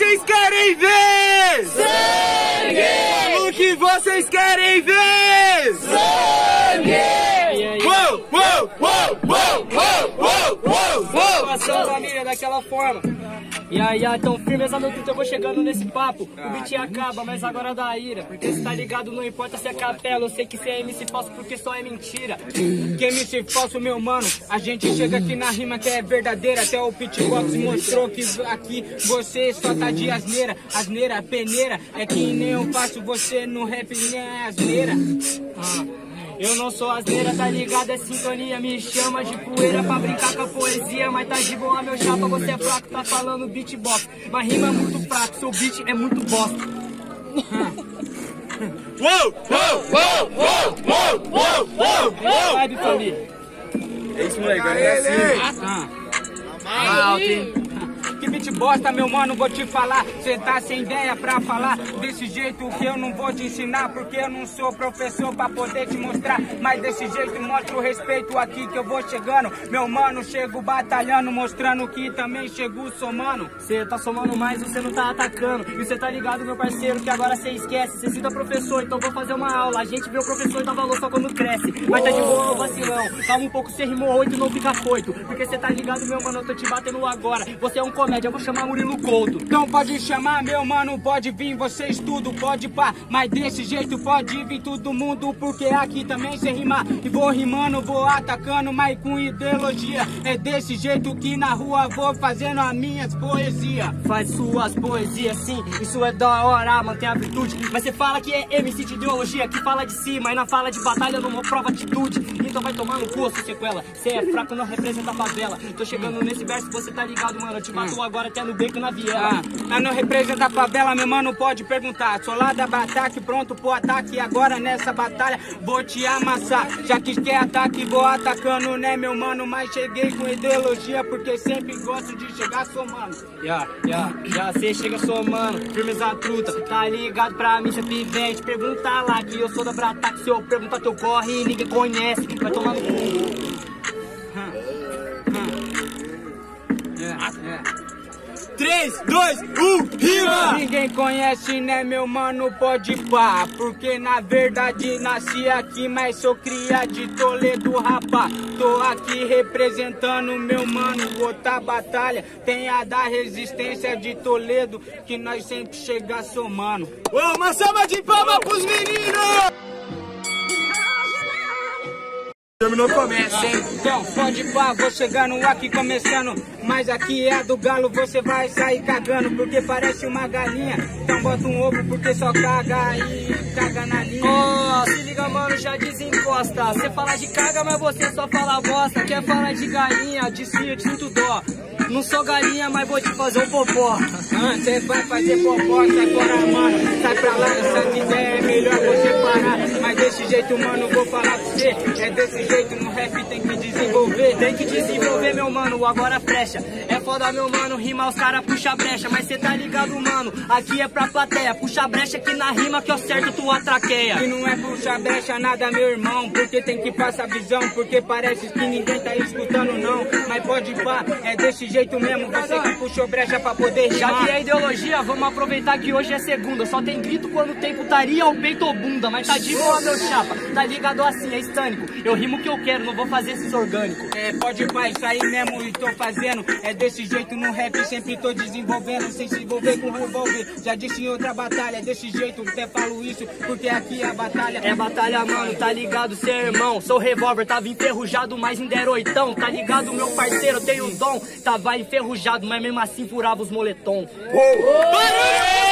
vocês querem ver? Sangue! O que vocês querem ver? Sangue! Uou, uou, uou, uou, uou, uou, uou, uou! Passando família daquela forma. E aí, então firmeza meu truto, eu vou chegando nesse papo. O beat acaba, mas agora dá ira. Porque cê tá ligado, não importa se é capela. Eu sei que cê é MC falso porque só é mentira. Que MC falso, meu mano, a gente chega aqui na rima que é verdadeira. Até o Pitbox mostrou que aqui você só tá de asneira. Asneira, peneira, é que nem eu faço você no rap, nem é asneira. Eu não sou asneira, tá ligado? É sintonia, me chama de poeira pra brincar com a poesia. Mas tá de boa, meu chapa, você é fraco, tá falando beatbox. Mas rima é muito fraco, seu beat é muito bosta. Uou, uou, uou, uou, uou, uou, uou, uou! Vibe, família. É isso, moleque, agora é assim. Alto, hein? Que beat bosta, meu mano, vou te falar. Cê tá sem ideia pra falar desse jeito que eu não vou te ensinar. Porque eu não sou professor pra poder te mostrar. Mas desse jeito mostra o respeito aqui que eu vou chegando. Meu mano, chego batalhando, mostrando que também chego somando. Cê tá somando mais, você não tá atacando. E cê tá ligado, meu parceiro, que agora cê esquece. Cê cita professor, então vou fazer uma aula. A gente vê o professor dá valor só quando cresce. Mas tá de boa, vacilão. Calma um pouco, cê rimou 8 e não fica foito. Porque cê tá ligado, meu mano, eu tô te batendo agora. Você é um comédia, eu vou chamar Murilo Couto. Então pode chamar, meu mano, pode vir, vocês tudo, pode pá. Mas desse jeito pode vir todo mundo, porque aqui também cê rimar. E vou rimando, vou atacando, mas com ideologia. É desse jeito que na rua vou fazendo as minhas poesias. Faz suas poesias, sim, isso é da hora, mantém a virtude. Mas cê fala que é MC de ideologia, que fala de si, mas na fala de batalha não prova atitude. Então vai tomar no cu, sua sequela. Cê é fraco, não representa a favela. Tô chegando nesse verso, você tá ligado, mano. Eu te mato agora até no beco na viela. Mas não representa a favela, meu mano, pode perguntar. Sou lá da Bataque, pronto pro ataque. Agora nessa batalha vou te amassar. Já que quer ataque, vou atacando, né, meu mano? Mas cheguei com ideologia, porque sempre gosto de chegar somando. Já cê chega somando, firmeza truta. Tá ligado pra mim, cê pivete. Pergunta lá que eu sou da Bataque. Se eu perguntar teu corre, ninguém conhece. Vai tomar no cu. 3, 2, 1, rima! Ninguém conhece, né, meu mano, pode pá. Porque na verdade nasci aqui, mas sou cria de Toledo, rapá. Tô aqui representando meu mano, outra batalha. Tem a da resistência de Toledo, que nós sempre chega somando. Ô, uma salva de palmas pros meninos! Terminou, começa, hein? Então, pode pá, vou chegando aqui começando. Mas aqui é a do galo, você vai sair cagando. Porque parece uma galinha. Então bota um ovo porque só caga e caga na linha. Se liga, mano, já desencosta. Você fala de caga, mas você só fala bosta. Quer falar de galinha, desfia, eu te sinto dó. Não sou galinha, mas vou te fazer um popó. Você vai fazer popó, sai fora, mano. Sai pra lá, essa ideia é melhor você parar. Mas desse jeito, mano, vou falar pra você. É desse jeito, no rap tem que desenvolver. Tem que desenvolver, meu mano, agora flecha. É foda, meu mano, rima os cara puxa brecha. Mas cê tá ligado, mano, aqui é pra plateia. Puxa brecha que na rima que eu acerto tua traqueia. E não é puxa brecha nada, meu irmão. Porque tem que passar visão. Porque parece que ninguém tá escutando, não. Mas pode pá, é desse jeito mesmo, você que puxou brecha pra poder rimar. Já que é ideologia, vamos aproveitar que hoje é segunda. Só tem grito quando tem putaria ou peito ou bunda. Mas tá de boa, meu chapa, tá ligado assim, é estânico. Eu rimo o que eu quero, não vou fazer esses orgânicos. É, pode pá, isso aí mesmo e tô fazendo. É desse jeito no rap, sempre tô desenvolvendo. Sem se envolver com revólver, já disse em outra batalha. É desse jeito, até falo isso, porque aqui é a batalha. É batalha, mano, tá ligado, cê é irmão. Sou revólver, tava enferrujado, mas ainda era oitão. Tá ligado, meu parceiro, eu tenho dom. Tava enferrujado, mas mesmo assim furava os moletom. Barulho!